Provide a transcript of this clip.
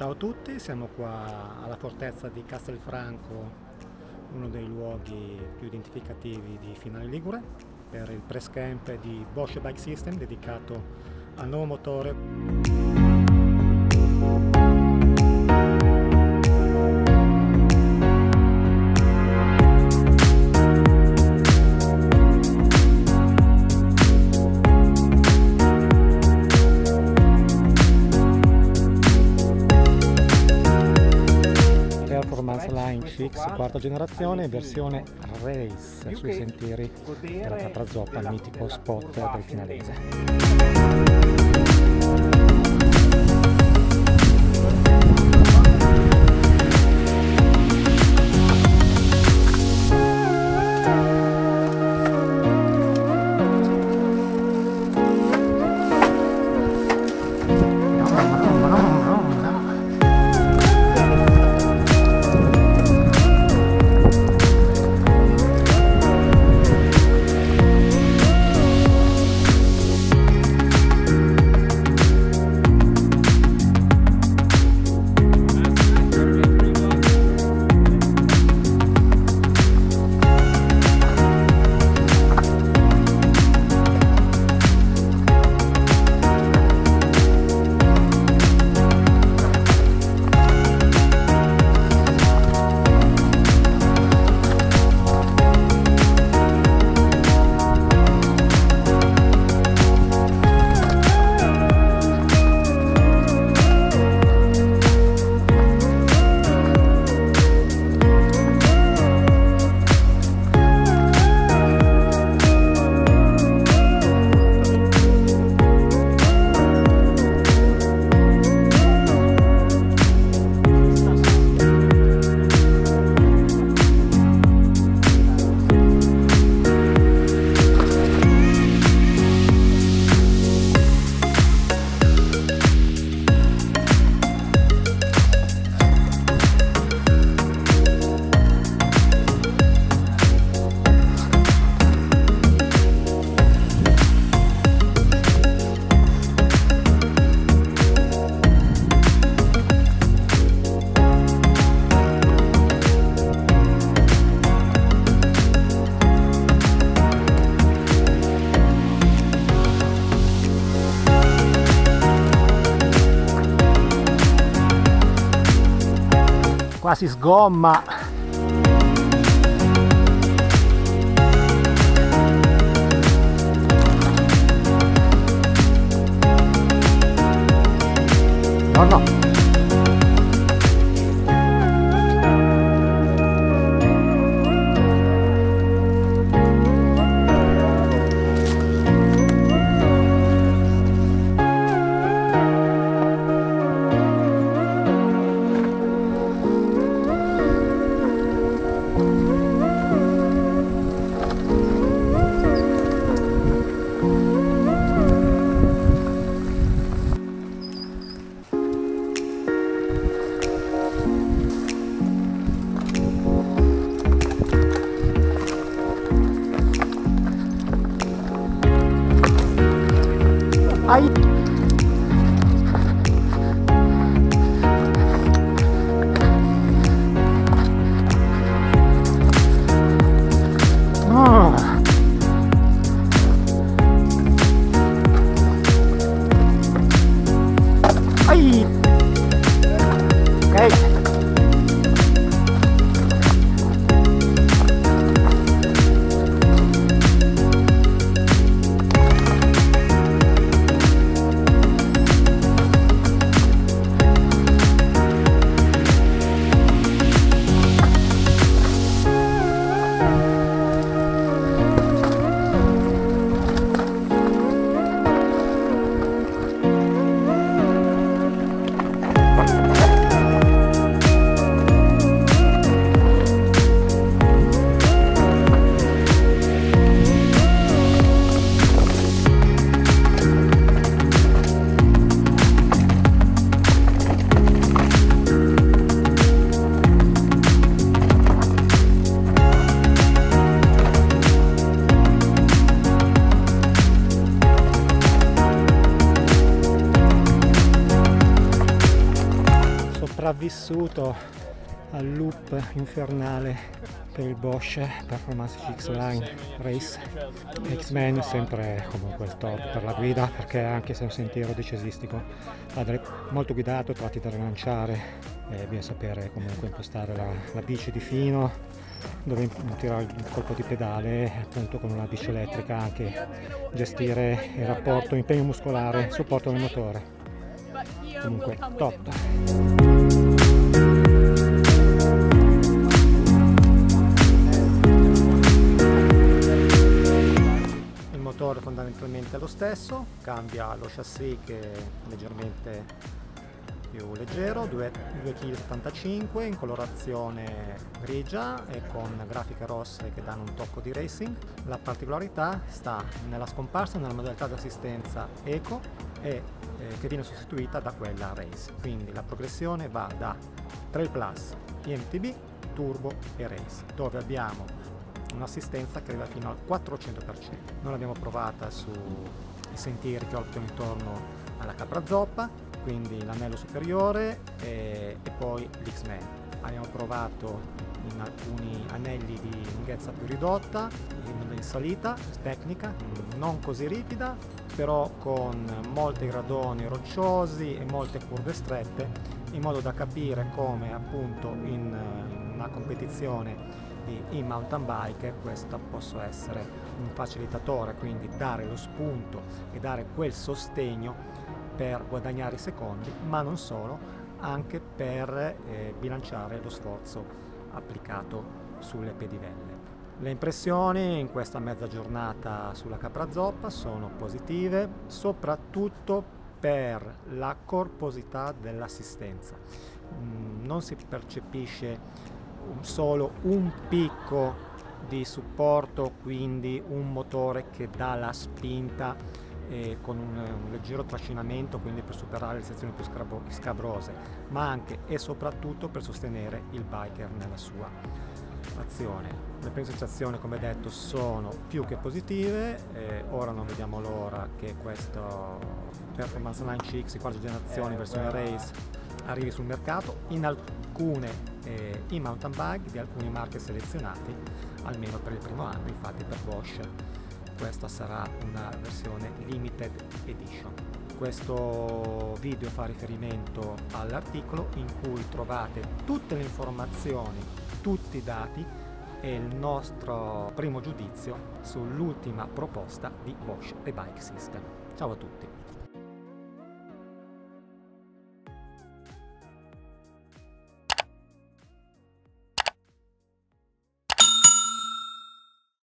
Ciao a tutti, siamo qua alla fortezza di Castelfranco, uno dei luoghi più identificativi di Finale Ligure, per il press camp di Bosch Bike System dedicato al nuovo motore. Performance Line CX quarta generazione, versione race sui sentieri della Capra Zoppa, il mitico spot del finalese. Qua si sgomma. No. vissuto al loop infernale per il Bosch Performance CX Line Race. X-Men è sempre comunque il top per la guida, perché anche se è un sentiero decesistico va molto guidato, tratti da rilanciare e bisogna sapere comunque impostare la bici di fino, dove tirare il colpo di pedale, appunto con una bici elettrica anche gestire il rapporto impegno muscolare, supporto del motore. Comunque top. Il motore fondamentalmente è lo stesso, cambia lo chassis che è leggermente più leggero, 2,75 kg in colorazione grigia e con grafiche rosse che danno un tocco di racing. La particolarità sta nella scomparsa nella modalità di assistenza Eco che viene sostituita da quella Race. Quindi la progressione va da Trail Plus, IMTB, Turbo e Race, dove abbiamo un'assistenza che arriva fino al 400%. Noi l'abbiamo provata sui sentieri che orbitano intorno alla Capra Zoppa, quindi l'anello superiore e poi l'X-Men. Abbiamo provato in alcuni anelli di lunghezza più ridotta, in salita tecnica, non così ripida, però con molti gradoni rocciosi e molte curve strette, in modo da capire come appunto in una competizione di mountain bike questo possa essere un facilitatore, quindi dare lo spunto e dare quel sostegno per guadagnare i secondi, ma non solo, anche per bilanciare lo sforzo applicato sulle pedivelle. Le impressioni in questa mezza giornata sulla Capra Zoppa sono positive, soprattutto per la corposità dell'assistenza. Non si percepisce solo un picco di supporto, quindi un motore che dà la spinta con un leggero trascinamento, quindi per superare le sezioni più scabrose, ma anche e soprattutto per sostenere il biker nella sua azione. Le prime sensazioni, come detto, sono più che positive. Ora non vediamo l'ora che questo Performance Line CX di quarta generazione versione Race arrivi sul mercato in alcune mountain bike di alcune marche selezionate, almeno per il primo anno. Infatti per Bosch questa sarà una versione limited edition. Questo video fa riferimento all'articolo in cui trovate tutte le informazioni, tutti i dati e il nostro primo giudizio sull'ultima proposta di Bosch The Bike System. Ciao a tutti!